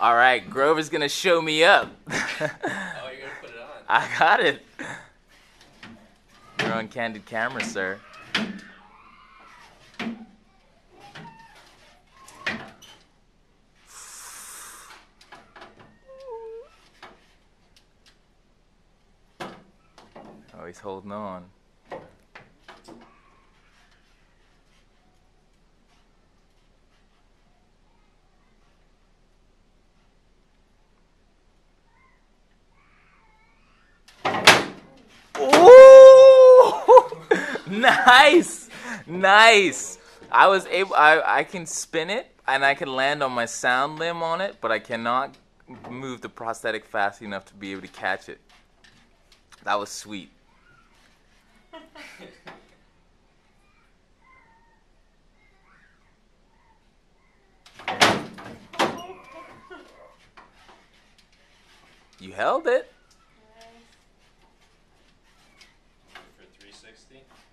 All right, Grover's gonna show me up. Oh, you're gonna put it on. I got it. You're on candid camera, sir. Oh, he's holding on. Ooh! Nice! Nice! I can spin it and I can land on my sound limb on it, but I cannot move the prosthetic fast enough to be able to catch it. That was sweet. You held it. For 360.